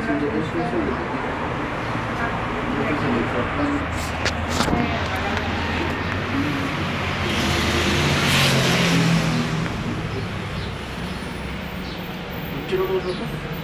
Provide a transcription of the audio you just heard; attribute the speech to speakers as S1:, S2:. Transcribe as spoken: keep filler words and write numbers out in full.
S1: haciendo eso, eso, este es el extraplano. ¿Quiero dos ropas?